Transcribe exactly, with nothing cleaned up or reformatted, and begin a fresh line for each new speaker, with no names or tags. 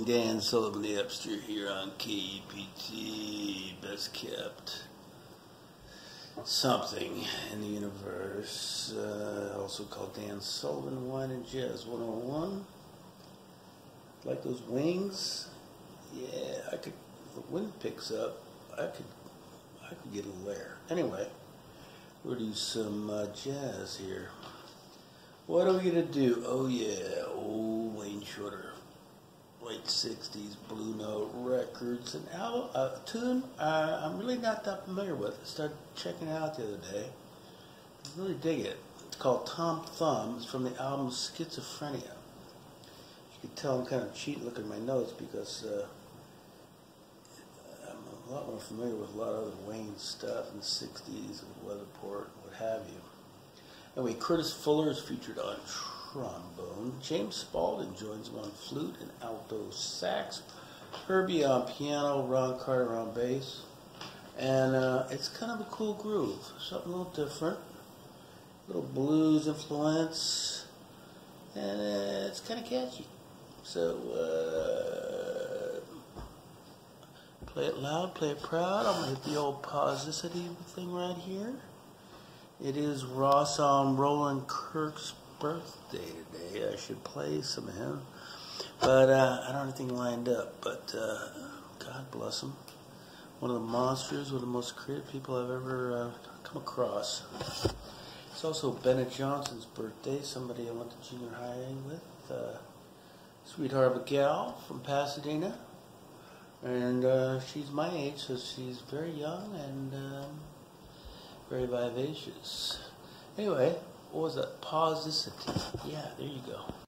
Dan Sullivan, the Epster, here on K E P T, best kept something in the universe, uh, also called Dan Sullivan Wine and Jazz one oh one. Like those wings? Yeah, I could, if the wind picks up, I could, I could get a little air. Anyway, we'll do some uh, jazz here. What are we gonna do? Oh yeah, old Wayne Shorter. Late sixties Blue Note Records, an album, a tune uh, I'm really not that familiar with. I started checking it out the other day. I really dig it. It's called Tom Thumb. It's from the album Schizophrenia. You can tell I'm kind of cheating looking at my notes because uh, I'm a lot more familiar with a lot of other Wayne stuff in the sixties and Weatherport and what have you. Anyway, Curtis Fuller is featured on trombone. James Spaulding joins him on flute and alto sax. Herbie on piano, Ron Carter on bass. And uh, it's kind of a cool groove, something a little different. A little blues influence. And uh, it's kind of catchy. So, uh, play it loud, play it proud. I'm going to hit the old pausicity thing right here. It is Ross on Roland Kirk's birthday today. I should play some of him, but uh, I don't have anything lined up. But uh, God bless him. One of the monsters, one of the most creative people I've ever uh, come across. It's also Bennett Johnson's birthday, somebody I went to junior high with. Uh, sweetheart of a gal from Pasadena. And uh, she's my age, so she's very young and um, very vivacious. Anyway, what was that? Pausicity. Yeah, there you go.